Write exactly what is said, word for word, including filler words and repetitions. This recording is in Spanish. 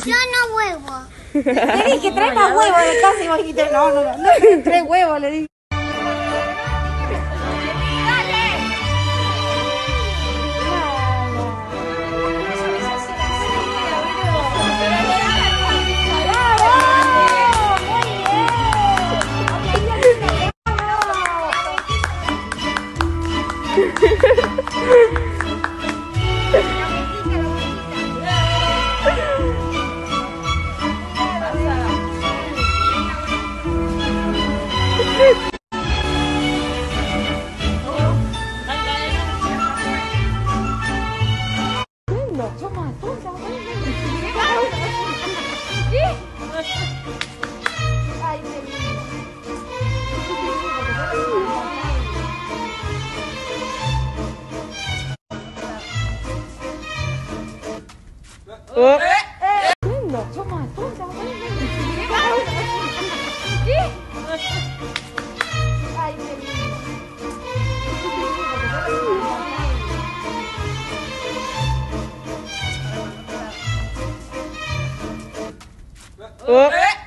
Yo no huevo. Le dije, trae más huevos de casa y vos dijiste, no, no, no, no, tres huevos, le dije. Oh. Oh.